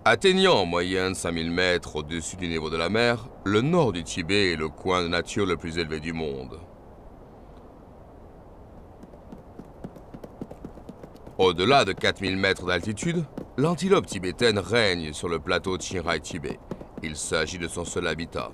Atteignant en moyenne 5000 mètres au-dessus du niveau de la mer, le nord du Tibet est le coin de nature le plus élevé du monde. Au-delà de 4000 mètres d'altitude, l'antilope tibétaine règne sur le plateau de Chiang Tibet. Il s'agit de son seul habitat.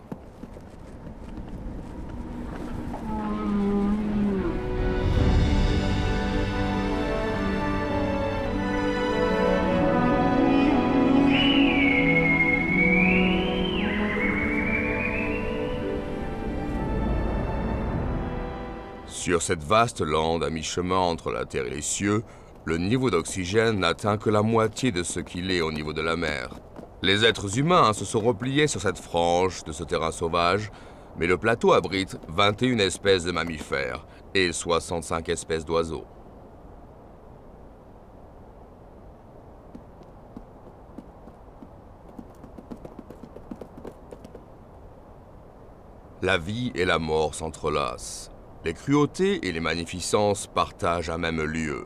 Sur cette vaste lande à mi-chemin entre la terre et les cieux, le niveau d'oxygène n'atteint que la moitié de ce qu'il est au niveau de la mer. Les êtres humains se sont repliés sur cette frange de ce terrain sauvage, mais le plateau abrite 21 espèces de mammifères et 65 espèces d'oiseaux. La vie et la mort s'entrelacent. Les cruautés et les magnificences partagent un même lieu.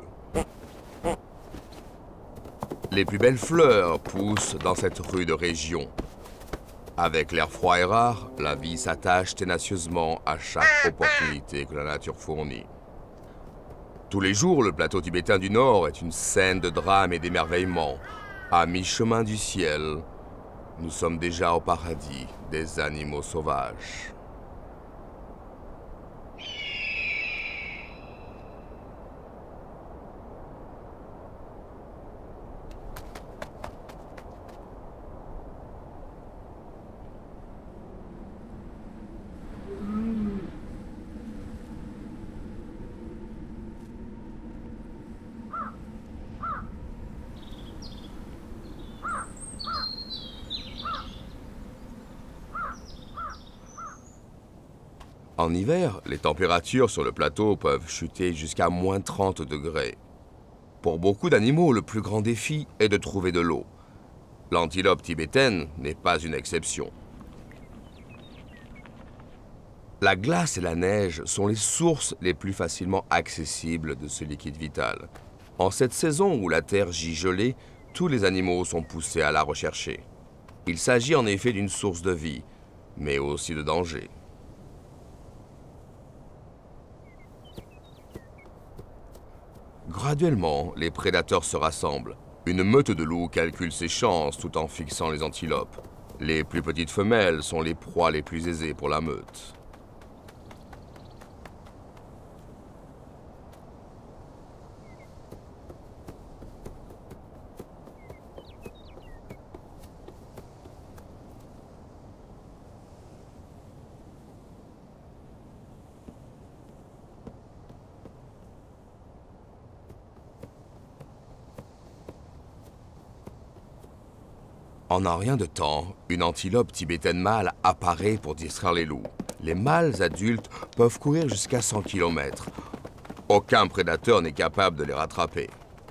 Les plus belles fleurs poussent dans cette rude région. Avec l'air froid et rare, la vie s'attache ténacieusement à chaque opportunité que la nature fournit. Tous les jours, le plateau tibétain du Nord est une scène de drame et d'émerveillement. À mi-chemin du ciel, nous sommes déjà au paradis des animaux sauvages. En hiver, les températures sur le plateau peuvent chuter jusqu'à moins 30 degrés. Pour beaucoup d'animaux, le plus grand défi est de trouver de l'eau. L'antilope tibétaine n'est pas une exception. La glace et la neige sont les sources les plus facilement accessibles de ce liquide vital. En cette saison où la terre gît gelée, tous les animaux sont poussés à la rechercher. Il s'agit en effet d'une source de vie, mais aussi de danger. Graduellement, les prédateurs se rassemblent. Une meute de loups calcule ses chances tout en fixant les antilopes. Les plus petites femelles sont les proies les plus aisées pour la meute. En un rien de temps, une antilope tibétaine mâle apparaît pour distraire les loups. Les mâles adultes peuvent courir jusqu'à 100 km. Aucun prédateur n'est capable de les rattraper.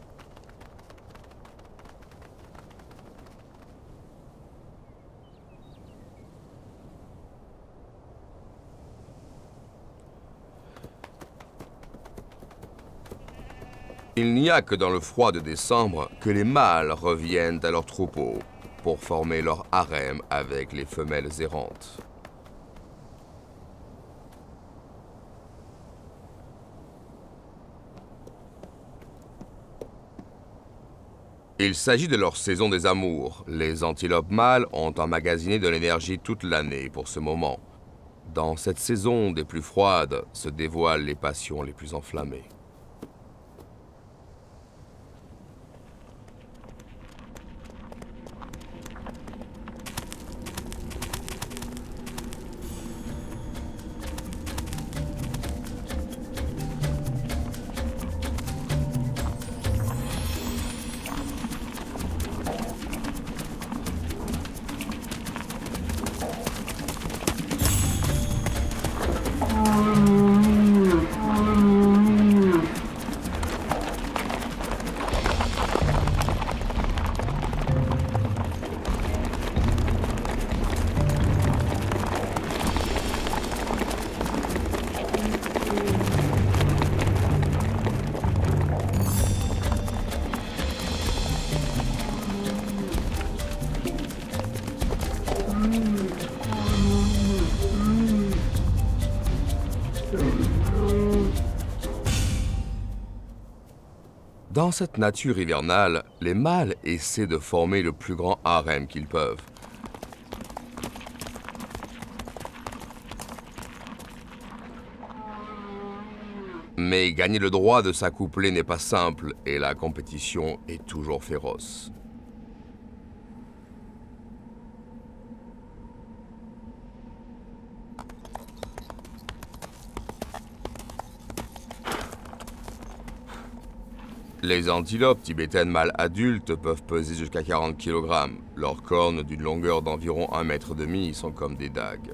Il n'y a que dans le froid de décembre que les mâles reviennent à leur troupeau pour former leur harem avec les femelles errantes. Il s'agit de leur saison des amours. Les antilopes mâles ont emmagasiné de l'énergie toute l'année pour ce moment. Dans cette saison des plus froides se dévoilent les passions les plus enflammées. Dans cette nature hivernale, les mâles essaient de former le plus grand harem qu'ils peuvent. Mais gagner le droit de s'accoupler n'est pas simple et la compétition est toujours féroce. Les antilopes tibétaines mâles adultes peuvent peser jusqu'à 40 kg. Leurs cornes, d'une longueur d'environ 1,5 m, sont comme des dagues.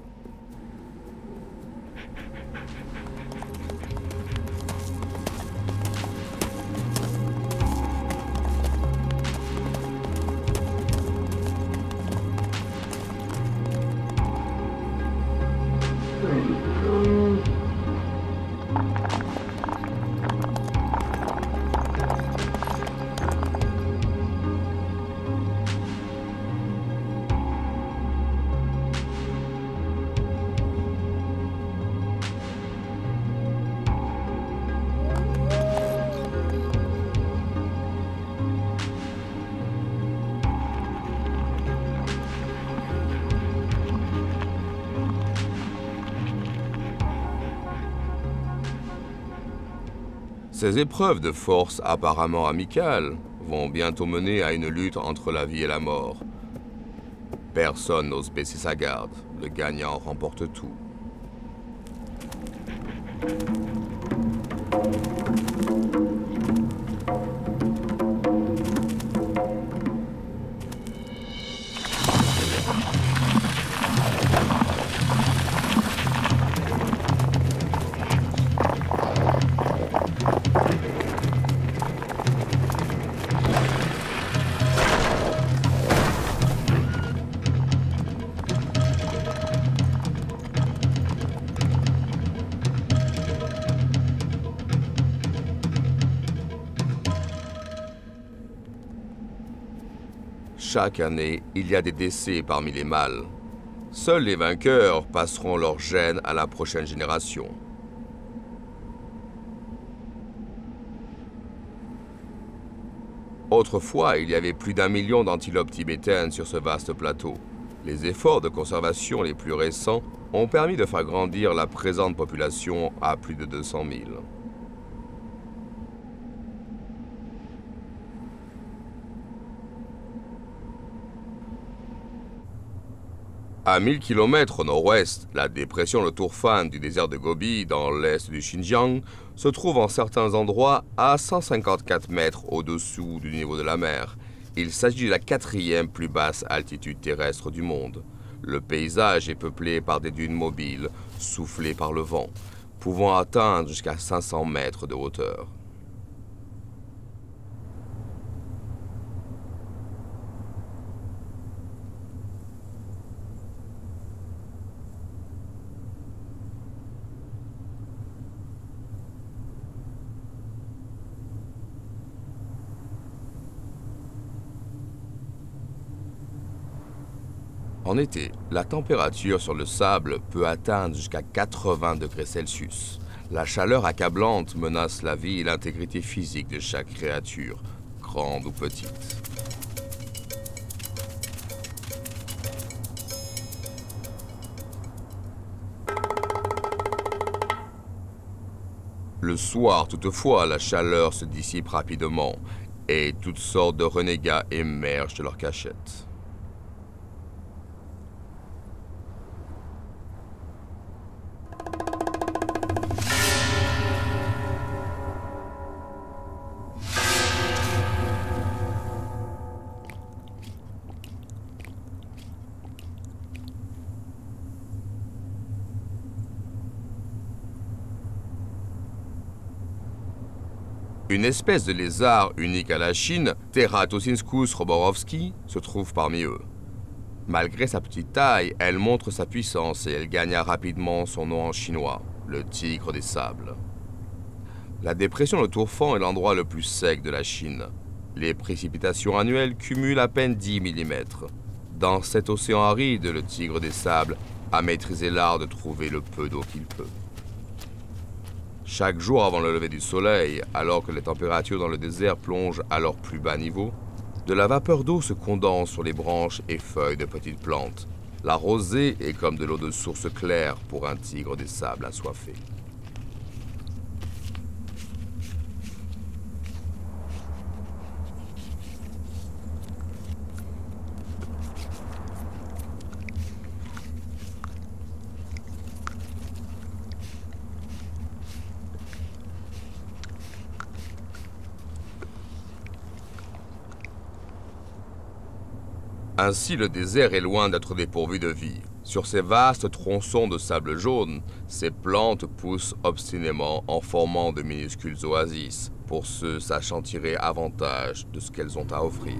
Ces épreuves de force apparemment amicales vont bientôt mener à une lutte entre la vie et la mort. Personne n'ose baisser sa garde, le gagnant remporte tout. Chaque année, il y a des décès parmi les mâles. Seuls les vainqueurs passeront leur gène à la prochaine génération. Autrefois, il y avait plus d'1 million d'antilopes tibétaines sur ce vaste plateau. Les efforts de conservation les plus récents ont permis de faire grandir la présente population à plus de 200 000. À 1000 km au nord-ouest, la dépression Le Tourfan du désert de Gobi, dans l'est du Xinjiang, se trouve en certains endroits à 154 mètres au-dessous du niveau de la mer. Il s'agit de la 4e plus basse altitude terrestre du monde. Le paysage est peuplé par des dunes mobiles, soufflées par le vent, pouvant atteindre jusqu'à 500 mètres de hauteur. En été, la température sur le sable peut atteindre jusqu'à 80 degrés Celsius. La chaleur accablante menace la vie et l'intégrité physique de chaque créature, grande ou petite. Le soir, toutefois, la chaleur se dissipe rapidement et toutes sortes de renégats émergent de leur cachette. Une espèce de lézard unique à la Chine, Teratosinskus roborovski, se trouve parmi eux. Malgré sa petite taille, elle montre sa puissance et elle gagna rapidement son nom en chinois, le tigre des sables. La dépression Le Tourfan est l'endroit le plus sec de la Chine. Les précipitations annuelles cumulent à peine 10 mm. Dans cet océan aride, le tigre des sables a maîtrisé l'art de trouver le peu d'eau qu'il peut. Chaque jour avant le lever du soleil, alors que les températures dans le désert plongent à leur plus bas niveau, de la vapeur d'eau se condense sur les branches et feuilles de petites plantes. La rosée est comme de l'eau de source claire pour un tigre des sables assoiffé. Ainsi, le désert est loin d'être dépourvu de vie. Sur ces vastes tronçons de sable jaune, ces plantes poussent obstinément en formant de minuscules oasis, pour ceux sachant tirer avantage de ce qu'elles ont à offrir.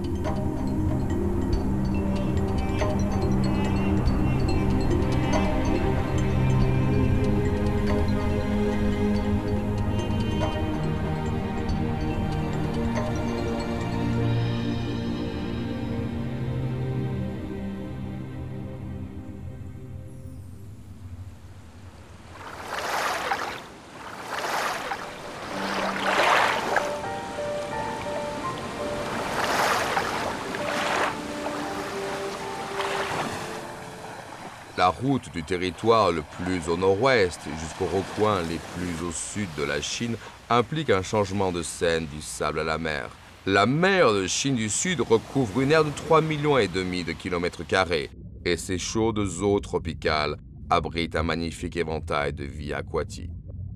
La route du territoire le plus au nord-ouest jusqu'aux recoins les plus au sud de la Chine implique un changement de scène du sable à la mer. La mer de Chine du Sud recouvre une aire de 3,5 millions de kilomètres carrés et ses chaudes eaux tropicales abritent un magnifique éventail de vie aquatique.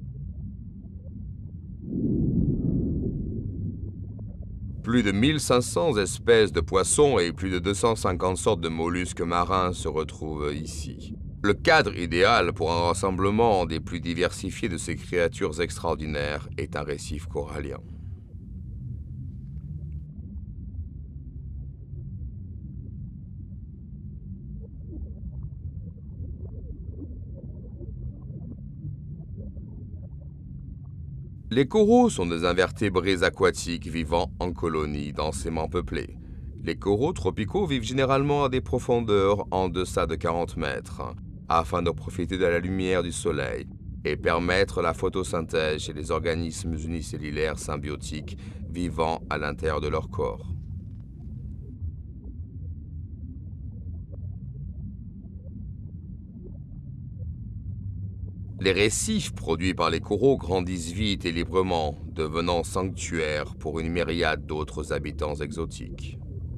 Plus de 1500 espèces de poissons et plus de 250 sortes de mollusques marins se retrouvent ici. Le cadre idéal pour un rassemblement des plus diversifiés de ces créatures extraordinaires est un récif corallien. Les coraux sont des invertébrés aquatiques vivant en colonies densément peuplées. Les coraux tropicaux vivent généralement à des profondeurs en deçà de 40 mètres, afin de profiter de la lumière du soleil et permettre la photosynthèse chez les organismes unicellulaires symbiotiques vivant à l'intérieur de leur corps. Les récifs produits par les coraux grandissent vite et librement, devenant sanctuaires pour une myriade d'autres habitants exotiques.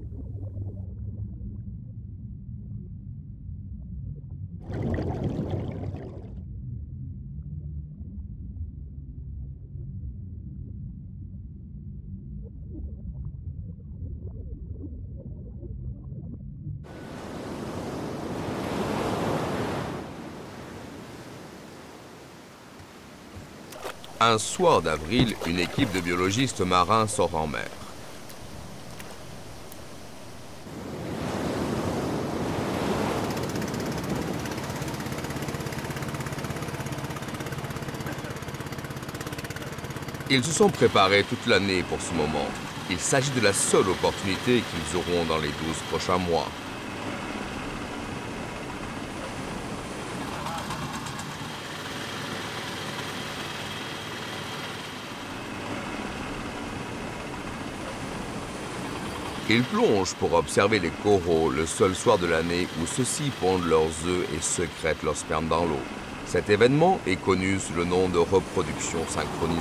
Un soir d'avril, une équipe de biologistes marins sort en mer. Ils se sont préparés toute l'année pour ce moment. Il s'agit de la seule opportunité qu'ils auront dans les 12 prochains mois. Ils plongent pour observer les coraux le seul soir de l'année où ceux-ci pondent leurs œufs et sécrètent leur sperme dans l'eau. Cet événement est connu sous le nom de reproduction synchronisée.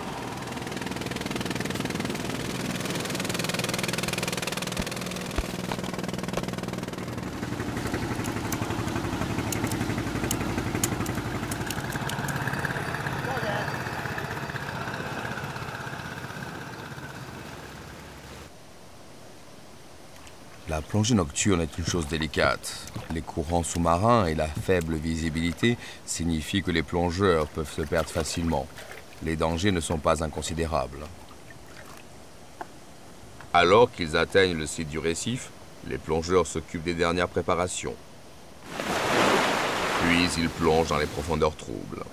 La plongée nocturne est une chose délicate. Les courants sous-marins et la faible visibilité signifient que les plongeurs peuvent se perdre facilement. Les dangers ne sont pas inconsidérables. Alors qu'ils atteignent le site du récif, les plongeurs s'occupent des dernières préparations. Puis ils plongent dans les profondeurs troubles.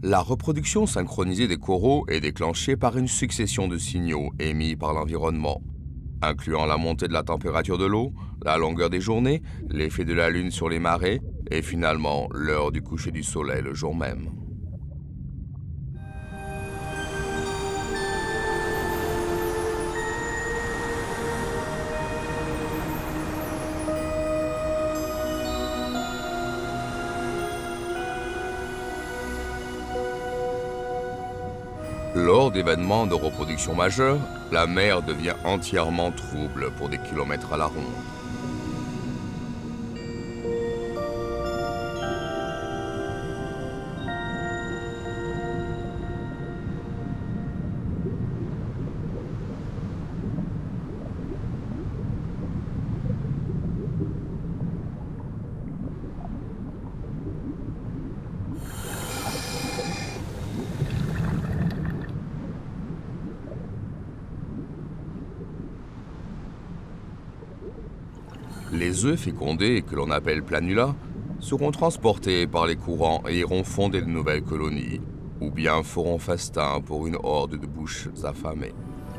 La reproduction synchronisée des coraux est déclenchée par une succession de signaux émis par l'environnement, incluant la montée de la température de l'eau, la longueur des journées, l'effet de la lune sur les marées et finalement l'heure du coucher du soleil le jour même. Lors d'événements de reproduction majeurs, la mer devient entièrement trouble pour des kilomètres à la ronde. Les œufs fécondés, que l'on appelle planula, seront transportés par les courants et iront fonder de nouvelles colonies, ou bien feront festin pour une horde de bouches affamées.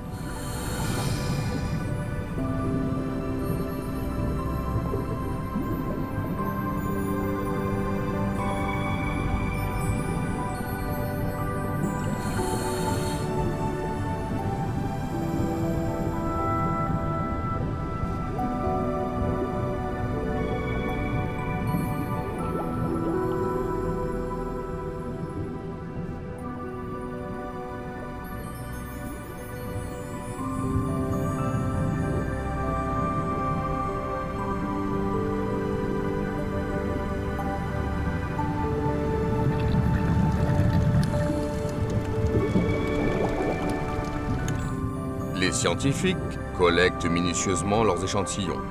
Les scientifiques collectent minutieusement leurs échantillons.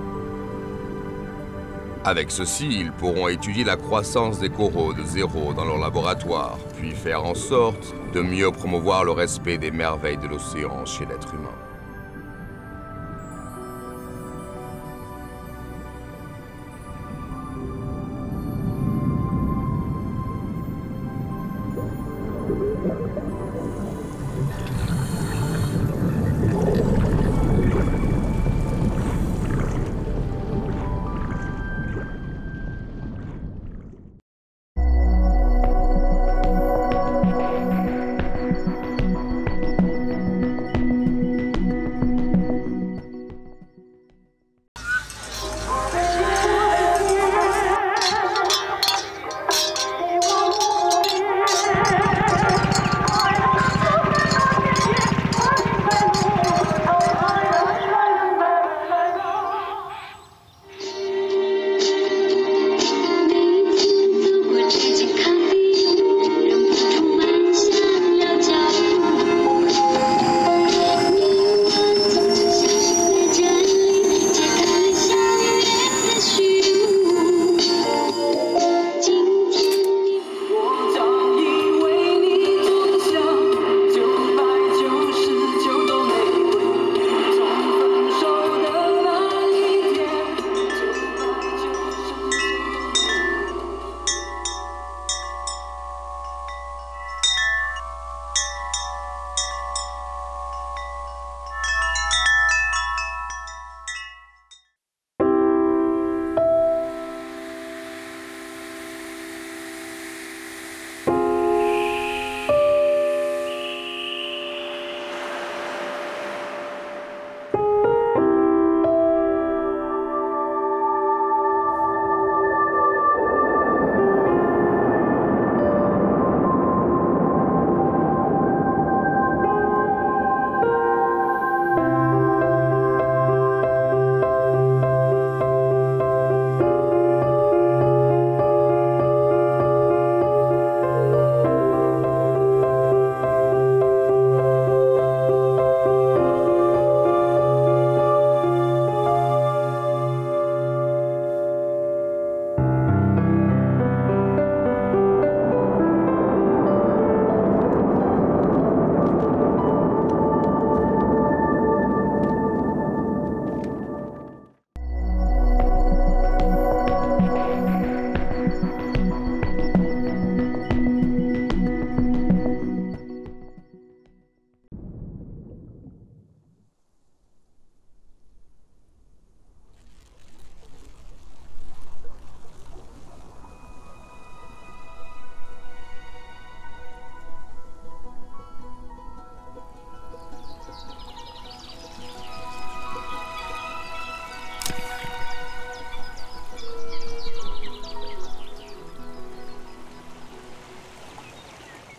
Avec ceci, ils pourront étudier la croissance des coraux de zéro dans leur laboratoire, puis faire en sorte de mieux promouvoir le respect des merveilles de l'océan chez l'être humain.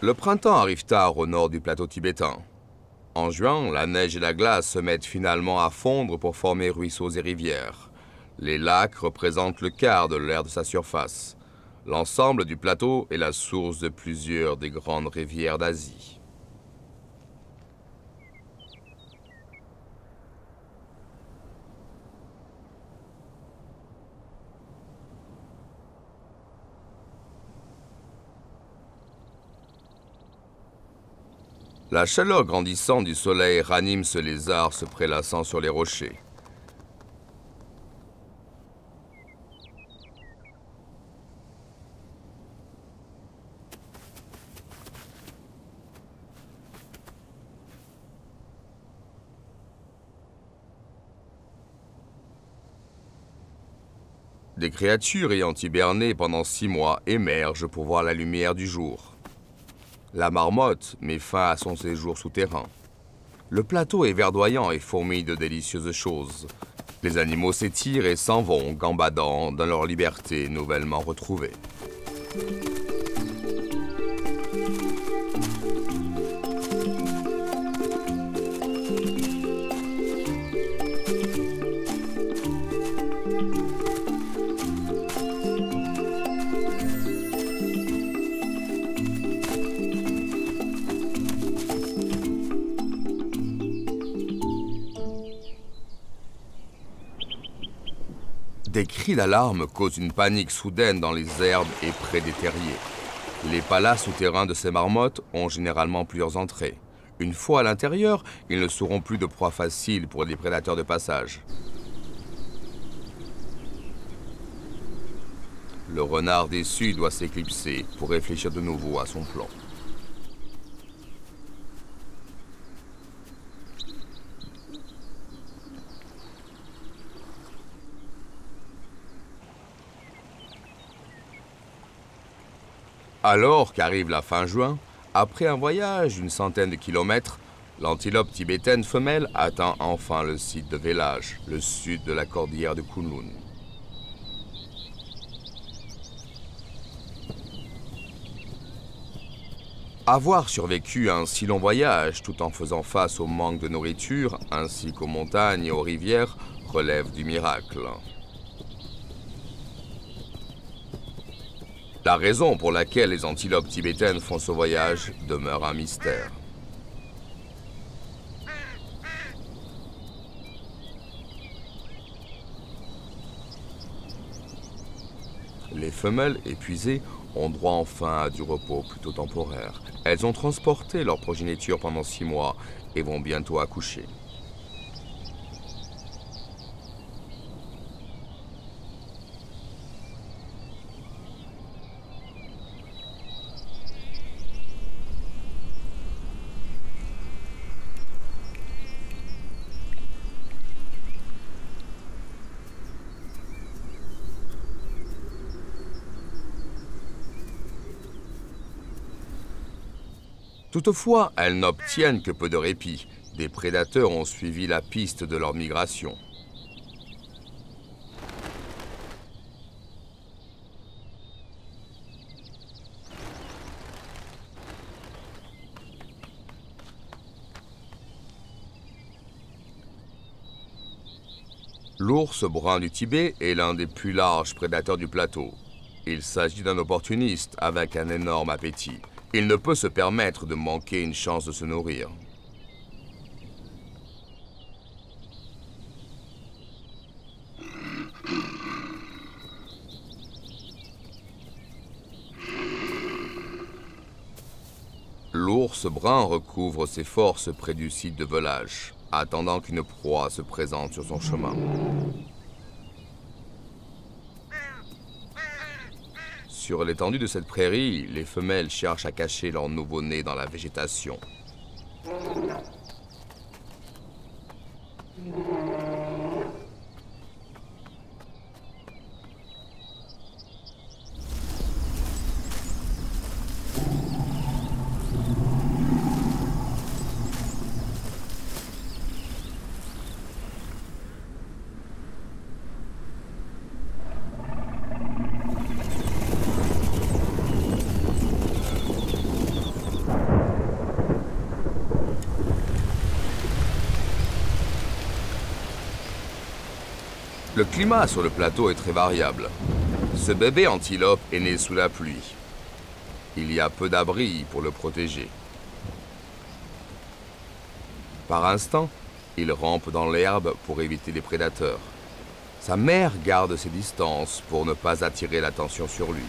Le printemps arrive tard au nord du plateau tibétain. En juin, la neige et la glace se mettent finalement à fondre pour former ruisseaux et rivières. Les lacs représentent le quart de l'aire de sa surface. L'ensemble du plateau est la source de plusieurs des grandes rivières d'Asie. La chaleur grandissante du soleil ranime ce lézard se prélassant sur les rochers. Des créatures ayant hiberné pendant 6 mois émergent pour voir la lumière du jour. La marmotte met fin à son séjour souterrain. Le plateau est verdoyant et fourmille de délicieuses choses. Les animaux s'étirent et s'en vont, gambadant dans leur liberté nouvellement retrouvée. Des cris d'alarme causent une panique soudaine dans les herbes et près des terriers. Les palaces souterrains de ces marmottes ont généralement plusieurs entrées. Une fois à l'intérieur, ils ne seront plus de proie facile pour les prédateurs de passage. Le renard déçu doit s'éclipser pour réfléchir de nouveau à son plan. Alors qu'arrive la fin juin, après un voyage d'une centaine de kilomètres, l'antilope tibétaine femelle atteint enfin le site de vélage, le sud de la cordillère de Kunlun. Avoir survécu à un si long voyage tout en faisant face au manque de nourriture, ainsi qu'aux montagnes et aux rivières, relève du miracle. La raison pour laquelle les antilopes tibétaines font ce voyage demeure un mystère. Les femelles épuisées ont droit enfin à du repos plutôt temporaire. Elles ont transporté leur progéniture pendant 6 mois et vont bientôt accoucher. Toutefois, elles n'obtiennent que peu de répit. Des prédateurs ont suivi la piste de leur migration. L'ours brun du Tibet est l'un des plus larges prédateurs du plateau. Il s'agit d'un opportuniste avec un énorme appétit. Il ne peut se permettre de manquer une chance de se nourrir. L'ours brun recouvre ses forces près du site de velage, attendant qu'une proie se présente sur son chemin. Sur l'étendue de cette prairie, les femelles cherchent à cacher leur nouveau-né dans la végétation. Le climat sur le plateau est très variable. Ce bébé antilope est né sous la pluie. Il y a peu d'abris pour le protéger. Par instant, il rampe dans l'herbe pour éviter les prédateurs. Sa mère garde ses distances pour ne pas attirer l'attention sur lui.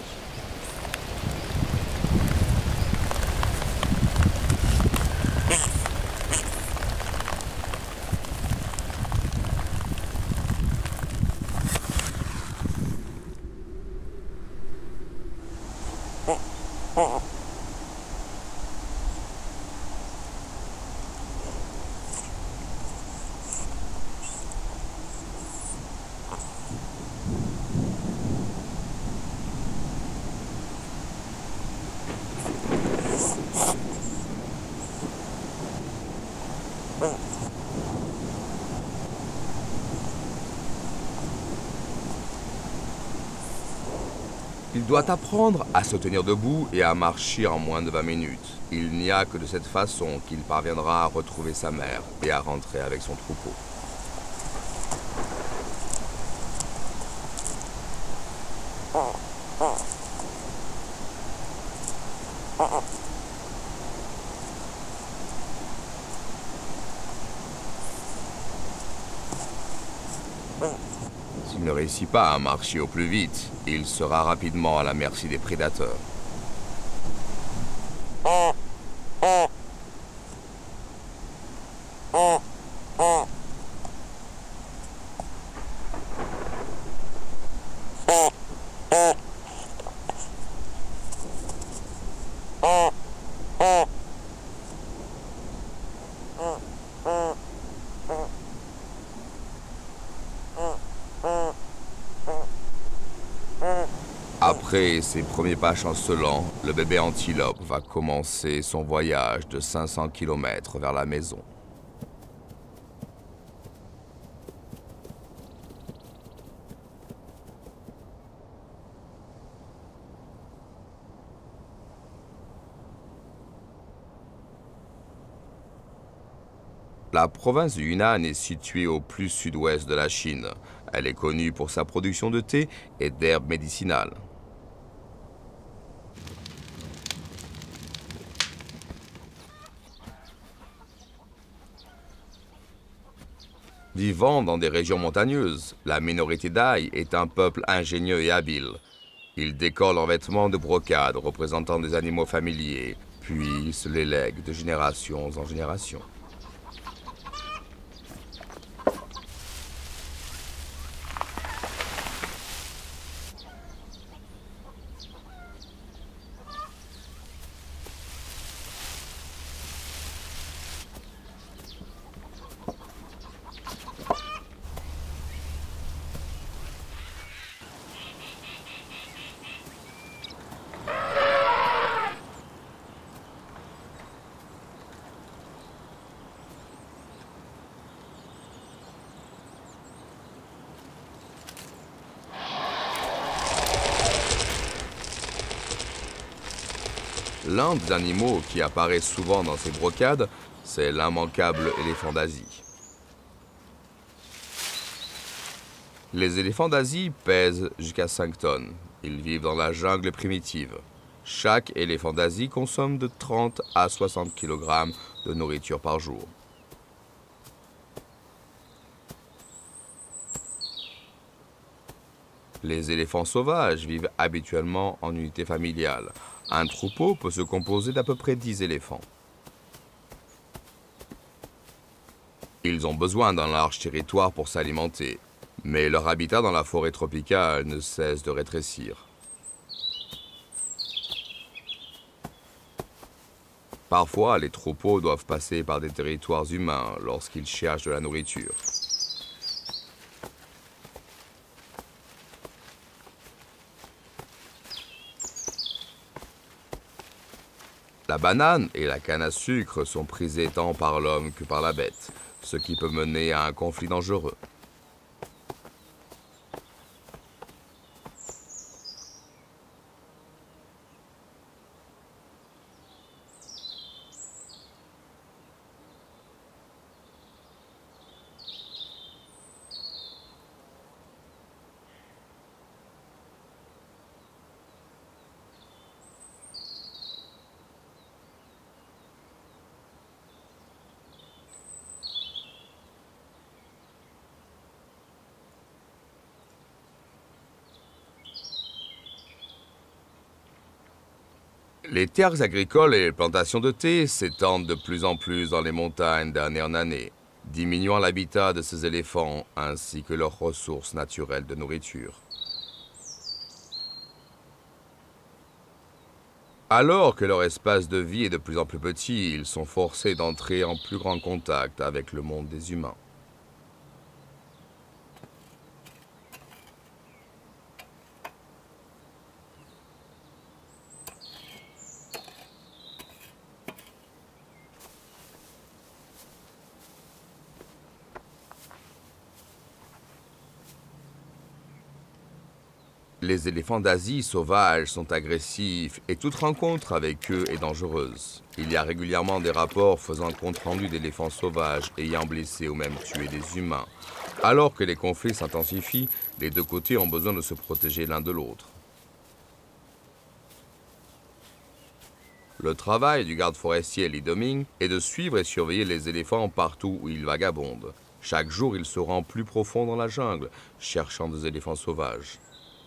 Il doit apprendre à se tenir debout et à marcher en moins de 20 minutes. Il n'y a que de cette façon qu'il parviendra à retrouver sa mère et à rentrer avec son troupeau. S'il ne réussit pas à marcher au plus vite, il sera rapidement à la merci des prédateurs. Après ses premiers pas chancelants, le bébé antilope va commencer son voyage de 500 km vers la maison. La province du Yunnan est située au plus sud-ouest de la Chine. Elle est connue pour sa production de thé et d'herbes médicinales. Vivant dans des régions montagneuses, la minorité d'Aï est un peuple ingénieux et habile. Ils décorent leurs vêtements de brocade représentant des animaux familiers, puis ils se les lèguent de génération en génération. L'un des animaux qui apparaît souvent dans ces brocades, c'est l'immanquable éléphant d'Asie. Les éléphants d'Asie pèsent jusqu'à 5 tonnes. Ils vivent dans la jungle primitive. Chaque éléphant d'Asie consomme de 30 à 60 kg de nourriture par jour. Les éléphants sauvages vivent habituellement en unité familiale. Un troupeau peut se composer d'à peu près 10 éléphants. Ils ont besoin d'un large territoire pour s'alimenter, mais leur habitat dans la forêt tropicale ne cesse de rétrécir. Parfois, les troupeaux doivent passer par des territoires humains lorsqu'ils cherchent de la nourriture. La banane et la canne à sucre sont prisées tant par l'homme que par la bête, ce qui peut mener à un conflit dangereux. Les terres agricoles et les plantations de thé s'étendent de plus en plus dans les montagnes d'année en année, diminuant l'habitat de ces éléphants ainsi que leurs ressources naturelles de nourriture. Alors que leur espace de vie est de plus en plus petit, ils sont forcés d'entrer en plus grand contact avec le monde des humains. Les éléphants d'Asie sauvages sont agressifs et toute rencontre avec eux est dangereuse. Il y a régulièrement des rapports faisant compte-rendu d'éléphants sauvages ayant blessé ou même tué des humains. Alors que les conflits s'intensifient, les deux côtés ont besoin de se protéger l'un de l'autre. Le travail du garde forestier Li Doming est de suivre et surveiller les éléphants partout où ils vagabondent. Chaque jour, il se rend plus profond dans la jungle, cherchant des éléphants sauvages.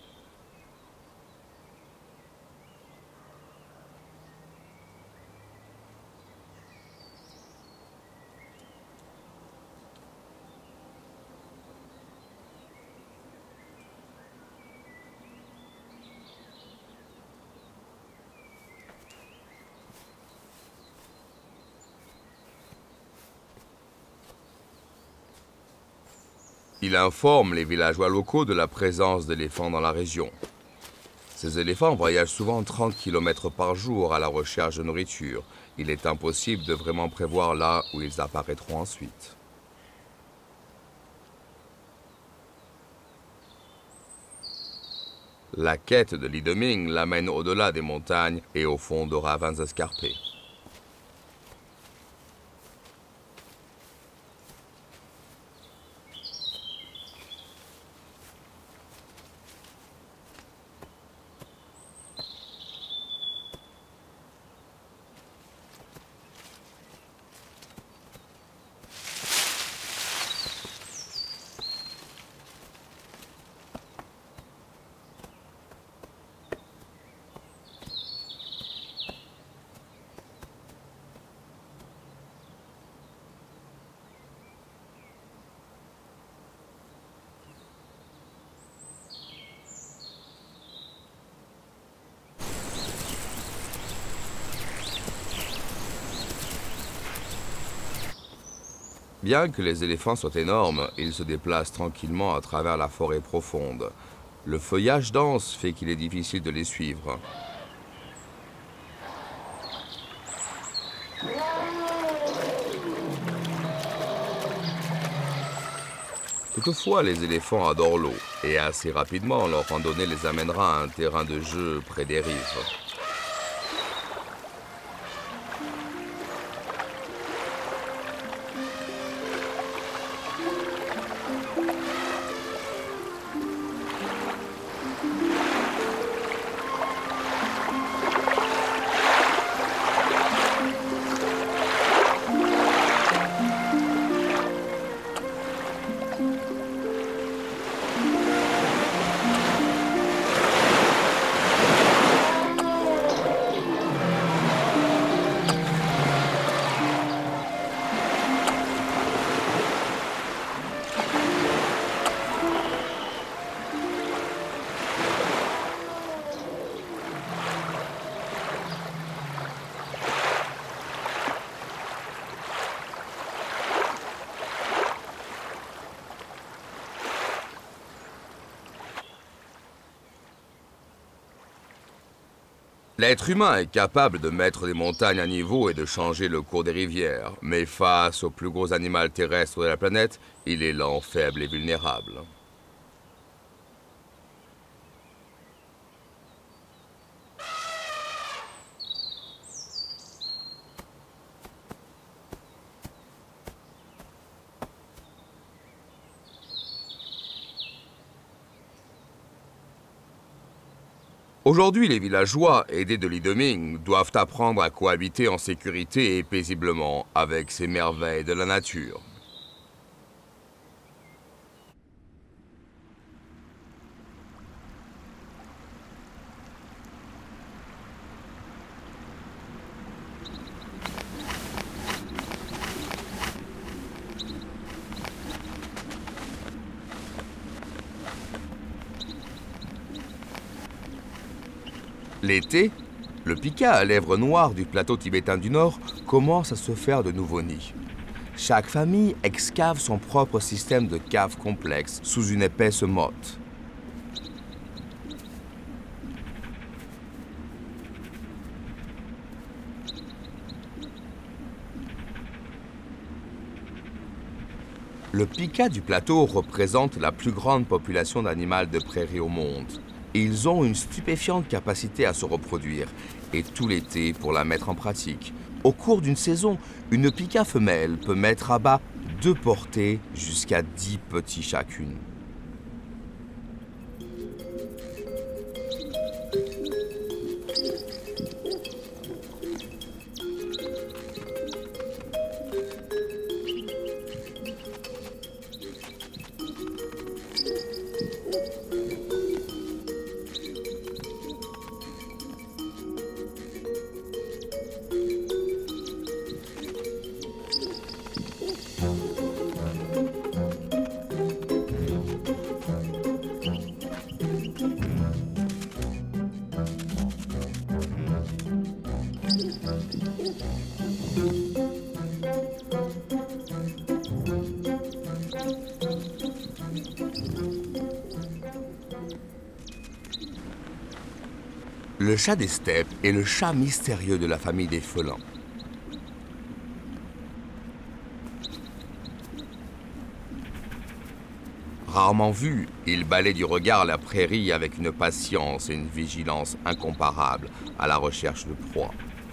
Il informe les villageois locaux de la présence d'éléphants dans la région. Ces éléphants voyagent souvent 30 km par jour à la recherche de nourriture. Il est impossible de vraiment prévoir là où ils apparaîtront ensuite. La quête de Li Deming l'amène au-delà des montagnes et au fond de ravins escarpés. Bien que les éléphants soient énormes, ils se déplacent tranquillement à travers la forêt profonde. Le feuillage dense fait qu'il est difficile de les suivre. Toutefois, les éléphants adorent l'eau, et assez rapidement, leur randonnée les amènera à un terrain de jeu près des rives. L'être humain est capable de mettre des montagnes à niveau et de changer le cours des rivières, mais face au plus gros animal terrestre de la planète, il est lent, faible et vulnérable. Aujourd'hui, les villageois, aidés de Li Deming, doivent apprendre à cohabiter en sécurité et paisiblement avec ces merveilles de la nature. L'été, le pika à lèvres noires du plateau tibétain du Nord commence à se faire de nouveaux nids. Chaque famille excave son propre système de caves complexes sous une épaisse motte. Le pika du plateau représente la plus grande population d'animaux de prairie au monde. Et ils ont une stupéfiante capacité à se reproduire, et tout l'été pour la mettre en pratique. Au cours d'une saison, une pika femelle peut mettre à bas 2 portées jusqu'à 10 petits chacune. Le chat des steppes est le chat mystérieux de la famille des félins. Rarement vu, il balaie du regard la prairie avec une patience et une vigilance incomparables à la recherche de proie.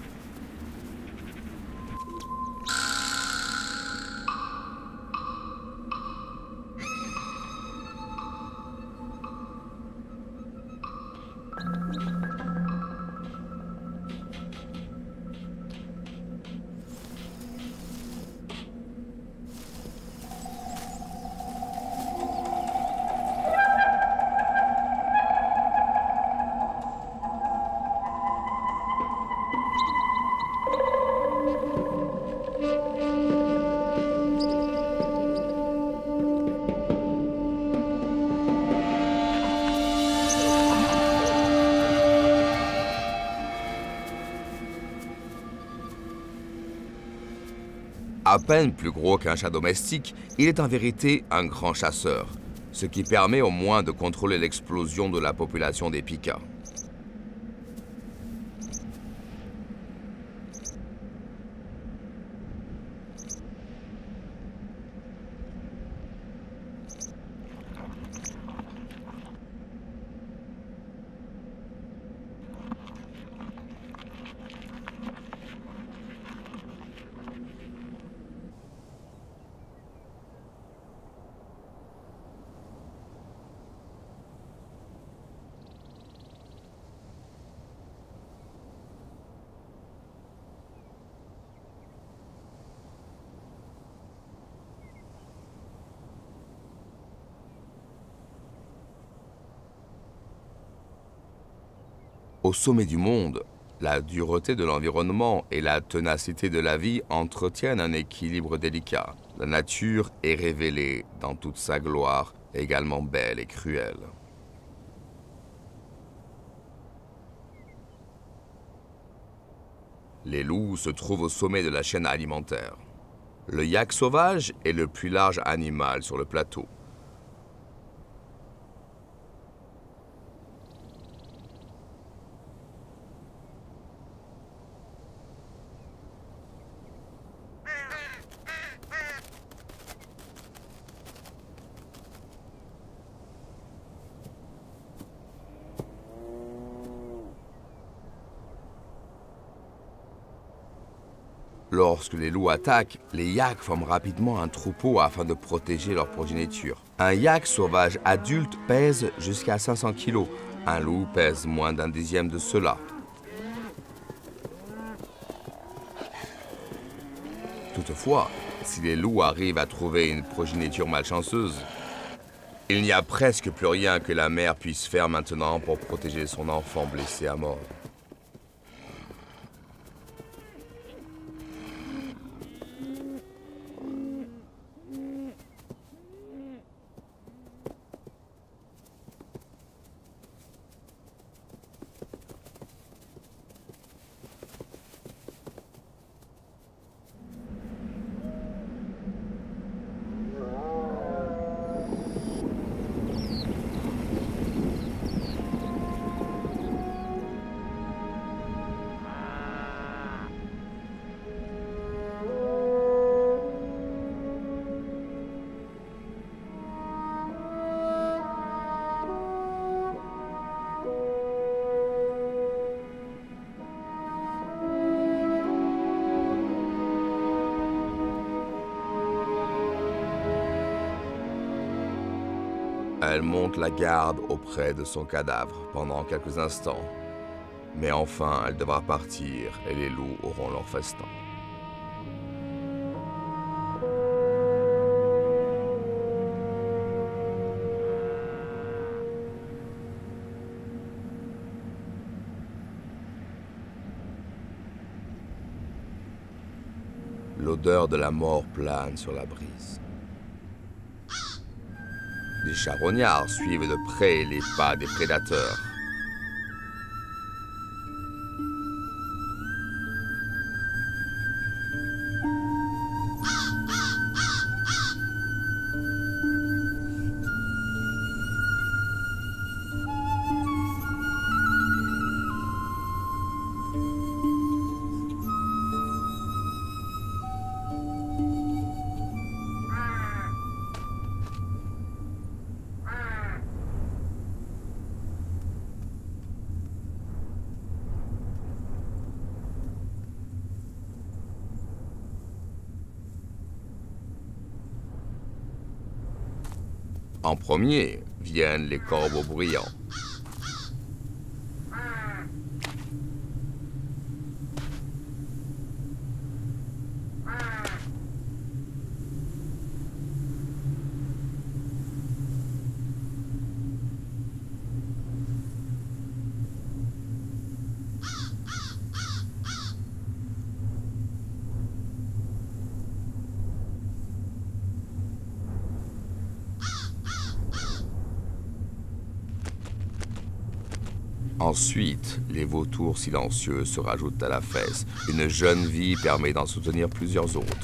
À peine plus gros qu'un chat domestique, il est en vérité un grand chasseur, ce qui permet au moins de contrôler l'explosion de la population des pikas. Au sommet du monde, la dureté de l'environnement et la ténacité de la vie entretiennent un équilibre délicat. La nature est révélée dans toute sa gloire, également belle et cruelle. Les loups se trouvent au sommet de la chaîne alimentaire. Le yak sauvage est le plus large animal sur le plateau. Lorsque les loups attaquent, les yaks forment rapidement un troupeau afin de protéger leur progéniture. Un yak sauvage adulte pèse jusqu'à 500 kg. Un loup pèse moins d'un dixième de cela. Toutefois, si les loups arrivent à trouver une progéniture malchanceuse, il n'y a presque plus rien que la mère puisse faire maintenant pour protéger son enfant blessé à mort. Elle monte la garde auprès de son cadavre pendant quelques instants. Mais enfin, elle devra partir et les loups auront leur festin. L'odeur de la mort plane sur la brise. Des charognards suivent de près les pas des prédateurs. En premier viennent les corbeaux bruyants. Ensuite, les vautours silencieux se rajoutent à la fesse. Une jeune vie permet d'en soutenir plusieurs autres.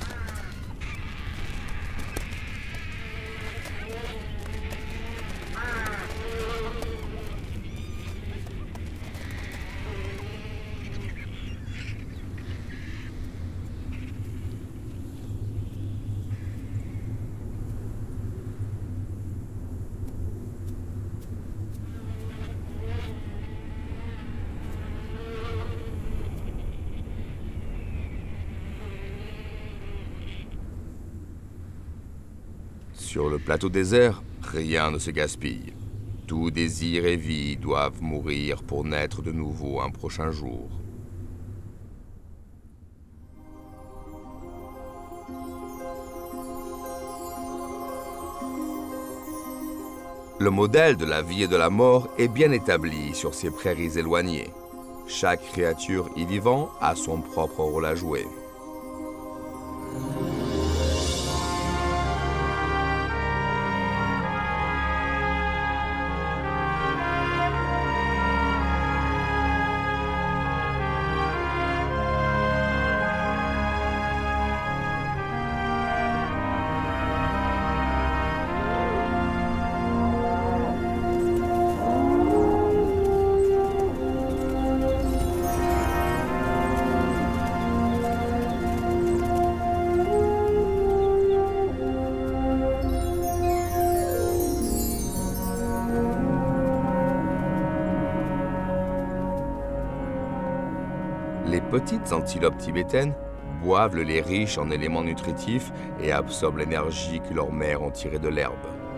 Sur le plateau désert, rien ne se gaspille. Tout désir et vie doivent mourir pour naître de nouveau un prochain jour. Le modèle de la vie et de la mort est bien établi sur ces prairies éloignées. Chaque créature y vivant a son propre rôle à jouer. Les petites antilopes tibétaines boivent le lait riche en éléments nutritifs et absorbent l'énergie que leurs mères ont tirée de l'herbe.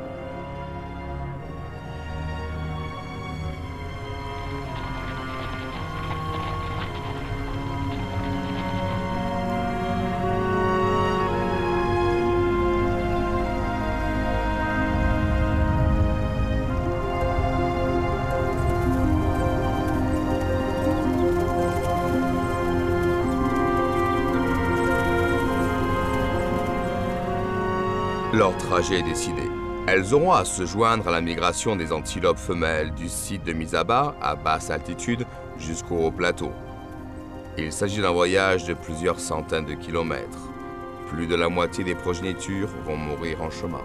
Leur trajet est décidé. Elles auront à se joindre à la migration des antilopes femelles du site de Misaba, à basse altitude, jusqu'au haut plateau. Il s'agit d'un voyage de plusieurs centaines de kilomètres. Plus de la moitié des progénitures vont mourir en chemin.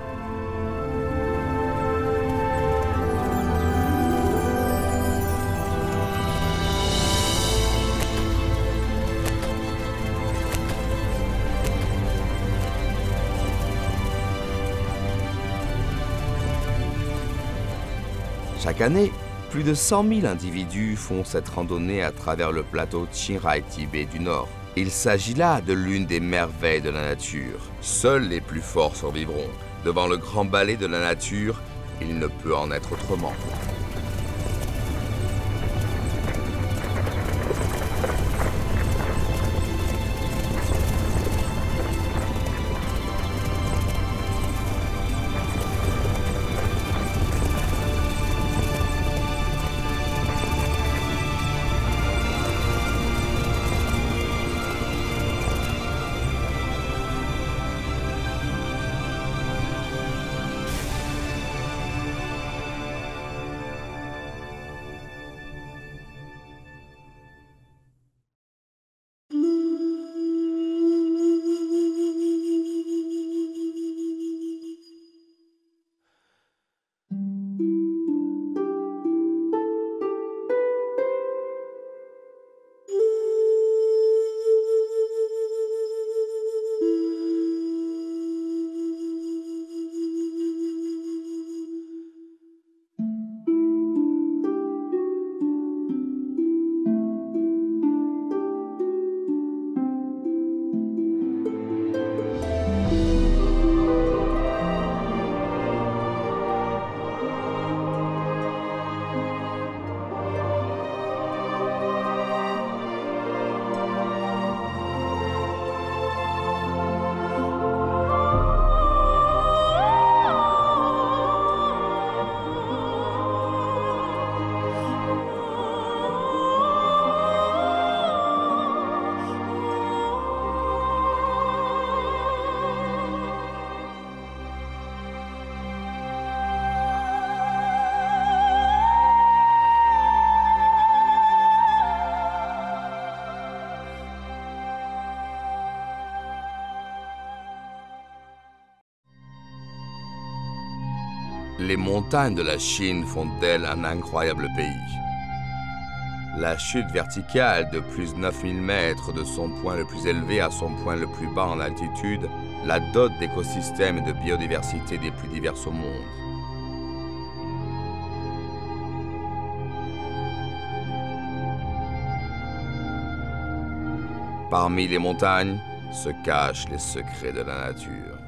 Chaque année, plus de 100 000 individus font cette randonnée à travers le plateau Chiang Tibet du Nord. Il s'agit là de l'une des merveilles de la nature. Seuls les plus forts survivront. Devant le grand balai de la nature, Il ne peut en être autrement. Les montagnes de la Chine font d'elle un incroyable pays. La chute verticale de plus de 9000 mètres de son point le plus élevé à son point le plus bas en altitude la dote d'écosystèmes et de biodiversité des plus divers au monde. Parmi les montagnes se cachent les secrets de la nature.